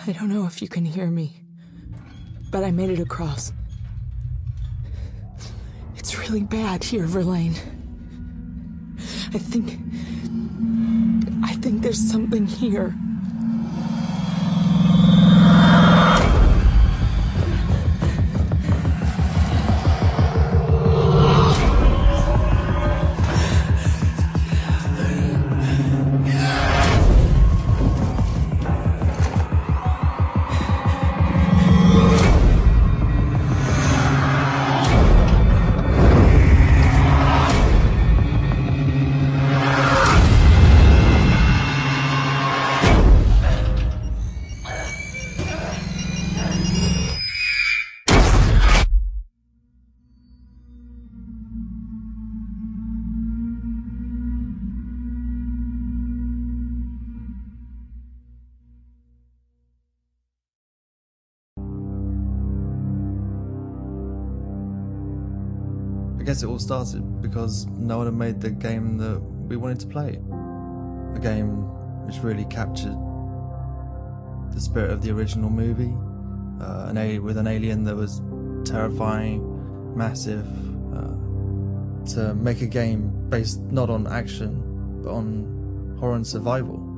I don't know if you can hear me, but I made it across. It's really bad here, Verlaine. I think there's something here. I guess it all started because no one had made the game that we wanted to play. A game which really captured the spirit of the original movie, with an alien that was terrifying, massive, to make a game based not on action but on horror and survival.